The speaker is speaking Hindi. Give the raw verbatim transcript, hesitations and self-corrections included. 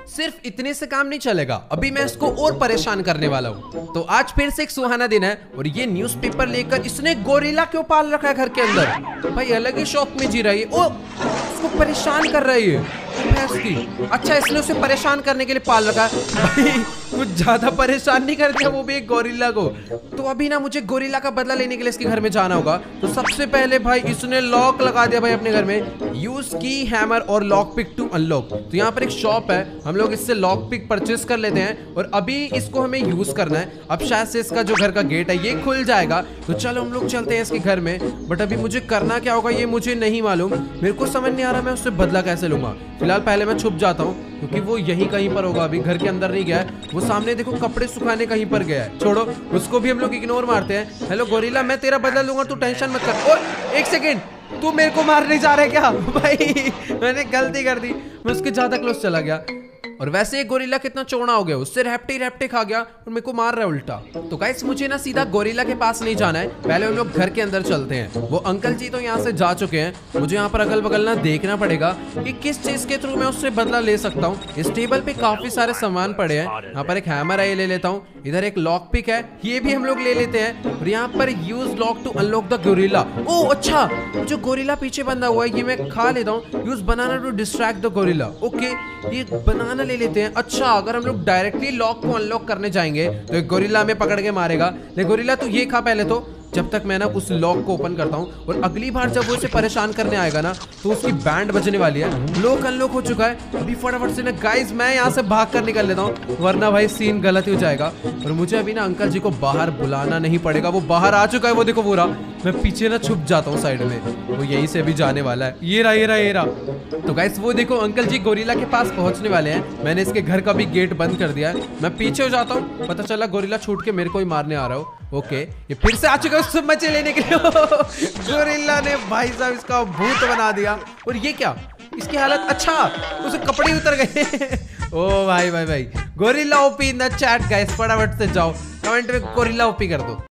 सिर्फ इतने से काम नहीं चलेगा, अभी मैं इसको और परेशान करने वाला हूँ। तो आज फिर से एक सुहाना दिन है और ये न्यूज़पेपर लेकर इसने गोरिल्ला क्यों पाल रखा है घर के अंदर। भाई अलग ही शौक में जी रही है। ओ उसको परेशान कर रही है भैंस की। अच्छा इसने उसे परेशान करने के लिए पाल रखा है। भाई कुछ ज्यादा परेशान नहीं कर दिया वो भी एक गोरिल्ला को। तो अभी ना मुझे गोरिल्ला का बदला लेने के लिए इसके घर में जाना होगा। तो सबसे पहले भाई इसने लॉक लगा दिया भाई अपने घर में। यूज की हैमर और लॉक पिक टू अनलॉक। तो यहाँ पर एक शॉप है, हम लोग इससे लॉक पिक परचेस कर लेते हैं और अभी इसको हमें यूज करना है। अब शायद से इसका जो घर का गेट है ये खुल जाएगा। तो चलो हम लोग चलते हैं इसके घर में। बट अभी मुझे करना क्या होगा ये मुझे नहीं मालूम। मेरे को समझ नहीं आ रहा मैं उससे बदला कैसे लूंगा। फिलहाल पहले मैं छुप जाता हूँ क्योंकि वो यहीं कहीं पर होगा, अभी घर के अंदर नहीं गया है। वो सामने देखो कपड़े सुखाने कहीं पर गया है। छोड़ो उसको भी हम लोग इग्नोर मारते हैं। हेलो गोरिल्ला मैं तेरा बदला लूंगा, तू टेंशन मत कर। ओ एक सेकेंड, तू मेरे को मारने जा रहा है क्या? भाई मैंने गलती कर दी, मैं उसके ज्यादा क्लोज चला गया। और वैसे ये गोरिल्ला कितना चौड़ा हो गया, उससे रैप्टे रैप्टे खा गया और मेरे को मार रहा है उल्टा। तो गाइस मुझे ना सीधा गोरिल्ला के पास नहीं जाना है, पहले हम लोग घर के अंदर चलते हैं। वो अंकल जी तो यहाँ से जा चुके हैं। मुझे यहाँ पर अगल बगल ना देखना पड़ेगा कि किस चीज के थ्रू मैं उससे बदला ले सकता हूँ। इस टेबल पे काफी सारे सामान पड़े हैं। यहाँ पर एक हैमर है, ये ले लेता हूँ। इधर एक लॉक पिक है, ये भी हम लोग ले लेते हैं। और यहाँ पर use lock to unlock the gorilla. ओ अच्छा, जो गोरिल्ला पीछे बंधा हुआ है ये मैं खा लेता हूँ। Use banana to distract the gorilla. Okay ये बनाना ले लेते हैं। अच्छा अगर हम लोग डायरेक्टली लॉक को अनलॉक करने जाएंगे तो एक गोरिल्ला हमें पकड़ के मारेगा। ले गोरिल्ला तू ये खा पहले, तो जब तक मैं ना उस लॉक को ओपन करता हूँ। और अगली बार जब वो इसे परेशान करने आएगा ना तो उसकी बैंड बजने वाली है। लॉक अनलॉक हो चुका है। अभी फटाफट से ना गाइस मैं यहाँ से भाग कर निकल लेता हूँ, वरना भाई सीन गलत ही हो जाएगा। और मुझे अभी ना अंकल जी को बाहर बुलाना नहीं पड़ेगा, वो बाहर आ चुका है। वो देखो पूरा, मैं पीछे ना छुप जाता हूँ साइड में, वो यहीं से भी जाने वाला है। ये रहा ये रहा ये रहा। तो गाइस वो देखो अंकल जी गोरिल्ला के पास पहुंचने वाले हैं। मैंने इसके घर का भी गेट बंद कर दिया है। मैं पीछे हो जाता हूँ, पता चला गोरिल्ला छूट के मेरे को ही मारने आ रहा हो। ओके ये फिर से आ चुका है उससे मजे लेने के लिए। गोरिल्ला ने भाई साहब इसका भूत बना दिया। और ये क्या, इसकी हालत, अच्छा उसे कपड़े उतर गए। ओ भाई भाई भाई gorilla OP in the chat guys, फटाफट से जाओ कमेंट में गोरिल्ला ओपी कर दो।